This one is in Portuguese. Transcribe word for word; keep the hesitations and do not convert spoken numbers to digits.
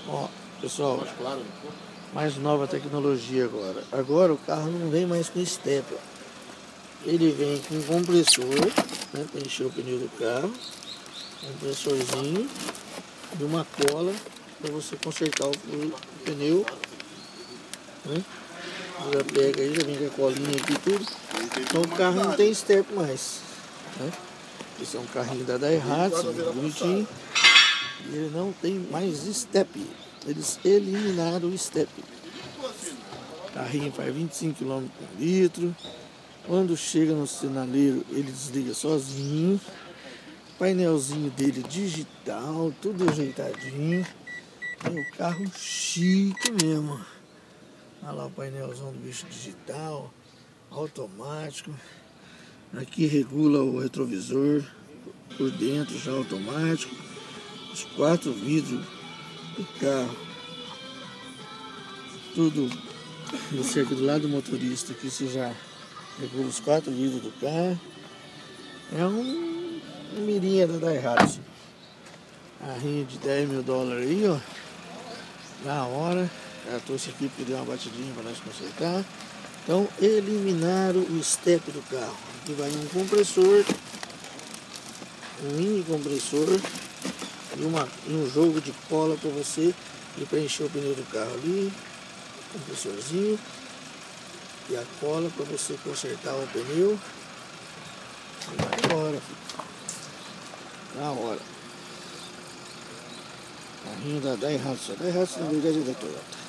Ó, pessoal, Mais claro, mais nova tecnologia agora. Agora o carro não vem mais com step, ó. Ele vem com um compressor, né, para encher o pneu do carro, um compressorzinho e uma cola para você consertar o, o pneu, né? Já pega aí, já vem com a colinha aqui e tudo. Então o carro não tem step mais, né? Esse é um carrinho da Daihatsu, bonitinho. E ele não tem mais step. Eles eliminaram o step. O carrinho faz vinte e cinco quilômetros por litro. Quando chega no sinaleiro, ele desliga sozinho. Painelzinho dele digital, tudo ajeitadinho. É o carro chique mesmo. Olha lá o painelzão do bicho digital, automático. Aqui regula o retrovisor por dentro, já automático. Os quatro vidros do carro, tudo. Você aqui do lado do motorista, aqui você já regula os quatro vidros do carro. É um, um mirinha da Daihatsu. Carrinho de dez mil dólares aí, ó. Na hora. Já trouxe aqui porque deu uma batidinha para nós consertar. Então eliminaram o step do carro. Aqui vai um compressor, um mini compressor e, uma, e um jogo de cola para você e preencher o pneu do carro ali. Compressorzinho e a cola para você consertar o pneu. E vai embora, filho. Na hora. Carrinho da Daihatsu. A Daihatsu na verdade é da Toyota.